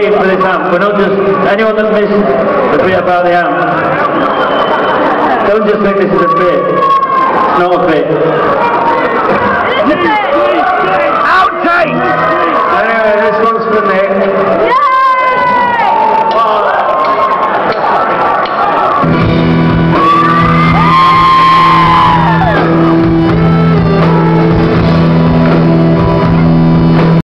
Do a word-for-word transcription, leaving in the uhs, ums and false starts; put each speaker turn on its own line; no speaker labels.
gift for this amp. We're not just, anyone that missed the bit about the amp, don't just think this is a bit. It's not a bit. Outtake! Anyway, this one's for Nick. Yay! Oh.